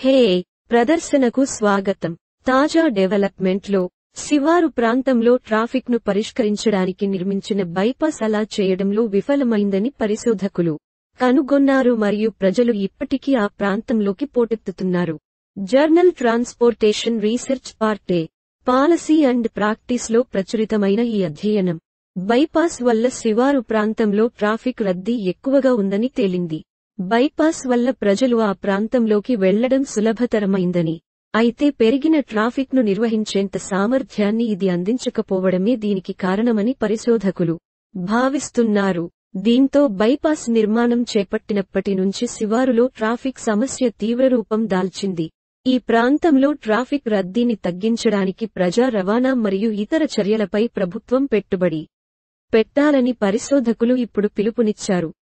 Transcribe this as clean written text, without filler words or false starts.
హే ప్రదర్శనకు స్వాగతం. తాజా డెవలప్మెంట్లో శివారు ప్రాంతంలో ట్రాఫిక్ను పరిష్కరించడానికి నిర్మించిన బైపాస్ అలా చేయడంలో విఫలమైందని పరిశోధకులు కనుగొన్నారు మరియు ప్రజలు ఇప్పటికీ ఆ ప్రాంతంలోకి పోటెత్తుతున్నారు. Journal transportation research part A policy and ప్రాక్టీస్లో ప్రచురితమైన ఈ అధ్యయనం బైపాస్ వల్ల శివారు ప్రాంతంలో ట్రాఫిక్ రద్దీ ఎక్కువగా ఉందని తేలింది. బైపాస్ వల్ల ప్రజలు ఆ ప్రాంతంలోకి వెళ్లడం సులభతరమైందని, అయితే పెరిగిన ట్రాఫిక్ను నిర్వహించేంత సామర్థ్యాన్ని ఇది అందించకపోవడమే దీనికి కారణమని పరిశోధకులు భావిస్తున్నారు. దీంతో బైపాస్ నిర్మాణం చేపట్టినప్పటి నుంచి శివారులో ట్రాఫిక్ సమస్య తీవ్రరూపం దాల్చింది. ఈ ప్రాంతంలో ట్రాఫిక్ రద్దీని తగ్గించడానికి ప్రజా రవాణా మరియు ఇతర చర్యలపై ప్రభుత్వం పెట్టుబడి పెట్టాలని పరిశోధకులు ఇప్పుడు పిలుపునిచ్చారు.